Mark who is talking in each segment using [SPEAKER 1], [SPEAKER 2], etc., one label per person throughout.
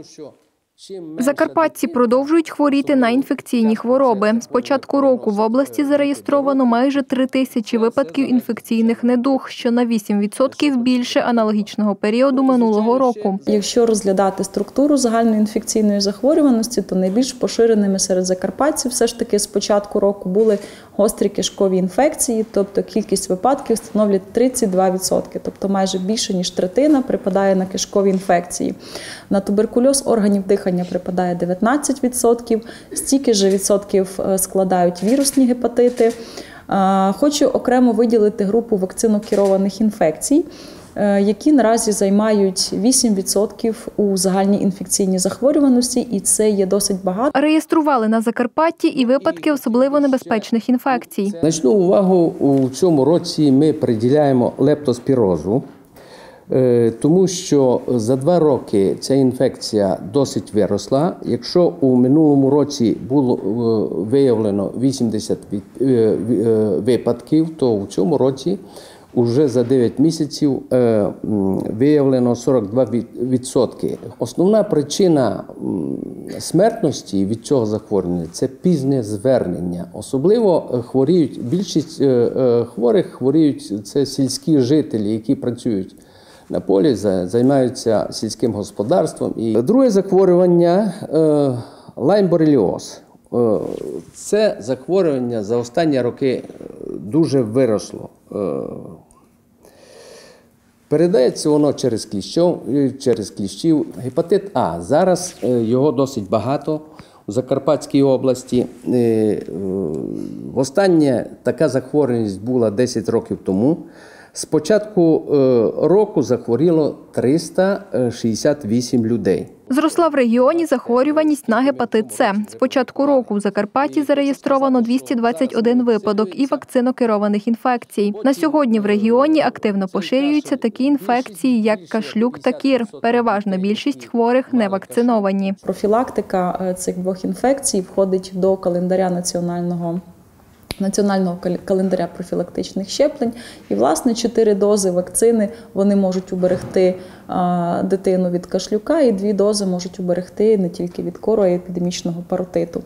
[SPEAKER 1] Закарпатці продовжують хворіти на інфекційні хвороби. З початку року в області зареєстровано майже 3000 випадків інфекційних недуг, що на 8% більше аналогічного періоду минулого року.
[SPEAKER 2] Якщо розглядати структуру загальної інфекційної захворюваності, то найбільш поширеними серед закарпатців все ж таки з початку року були гострі кишкові інфекції, тобто кількість випадків становить 32%, тобто майже більше ніж третина припадає на кишкові інфекції. На туберкульоз органів дихання припадає 19%, стільки ж відсотків складають вірусні гепатити. Хочу окремо виділити групу вакцинокерованих інфекцій, які наразі займають 8% у загальній інфекційній захворюваності, і це є досить багато.
[SPEAKER 1] Реєстрували на Закарпатті і випадки особливо небезпечних інфекцій.
[SPEAKER 3] Значну увагу у цьому році ми приділяємо лептоспірозу, тому що за 2 роки ця інфекція досить виросла. Якщо у минулому році було виявлено 80 випадків, то в цьому році уже за 9 місяців виявлено 42%. Основна причина смертності від цього захворювання – це пізне звернення. Особливо хворіють, більшість хворих хворіють – це сільські жителі, які працюють на полі, займаються сільським господарством. І друге захворювання – лайм-бореліоз. Це захворювання за останні роки дуже виросло. Передається воно через кліщів. Гепатит А. Зараз його досить багато у Закарпатській області. Востаннє така захворюваність була 10 років тому. З початку року захворіло 368 людей.
[SPEAKER 1] Зросла в регіоні захворюваність на гепатит С. З початку року в Закарпатті зареєстровано 221 випадок і вакцинокерованих інфекцій. На сьогодні в регіоні активно поширюються такі інфекції, як кашлюк та кір. Переважна більшість хворих не вакциновані.
[SPEAKER 2] Профілактика цих 2 інфекцій входить до календаря національного календаря профілактичних щеплень. І, власне, 4 дози вакцини вони можуть уберегти дитину від кашлюка, і 2 дози можуть уберегти не тільки від кору, а й епідемічного паротиту.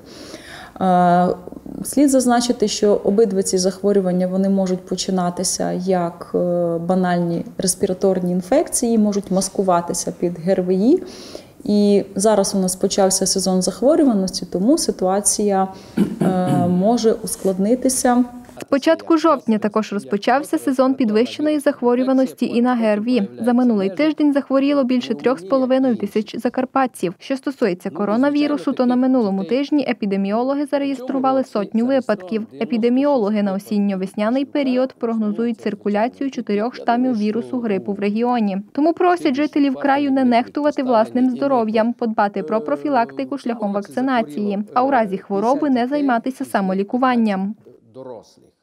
[SPEAKER 2] Слід зазначити, що обидва ці захворювання вони можуть починатися як банальні респіраторні інфекції, можуть маскуватися під ГРВІ. І зараз у нас почався сезон захворюваності, тому ситуація може ускладнитися.
[SPEAKER 1] З початку жовтня також розпочався сезон підвищеної захворюваності і на ГРВІ. За минулий тиждень захворіло більше 3,5 тисяч закарпатців. Що стосується коронавірусу, то на минулому тижні епідеміологи зареєстрували 100 випадків. Епідеміологи на осінньо-весняний період прогнозують циркуляцію 4 штамів вірусу грипу в регіоні. Тому просять жителів краю не нехтувати власним здоров'ям, подбати про профілактику шляхом вакцинації, а у разі хвороби не займатися самолікуванням.
[SPEAKER 3] Дорослих.